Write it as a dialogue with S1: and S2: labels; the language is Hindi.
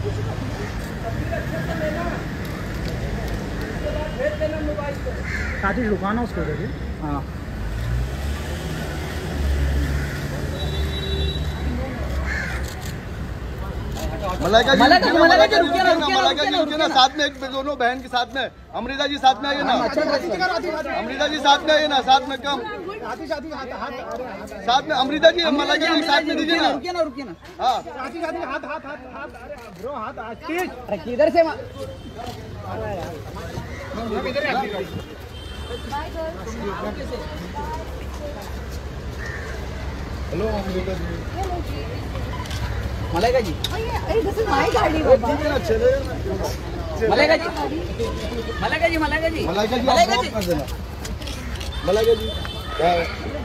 S1: साथी रुकाना उसको देखिए। हाँ
S2: मलाइका जी रुकिए ना, साथ में एक दोनों बहन के साथ में। अमृता जी साथ में आइए ना, अमृता जी साथ में आइए ना, साथ में कम साथ में अमृता जी मलाइका जी साथ में दीजिए ना।
S1: रुकिए ना।
S2: हाँ
S1: किधर से
S2: hello Amrita ji.
S1: Malaika ji,
S3: this is my गाड़ी।
S1: मलाइका जी, मलाइका जी, मलाइका जी,
S2: मलाइका जी, मलाइका जी,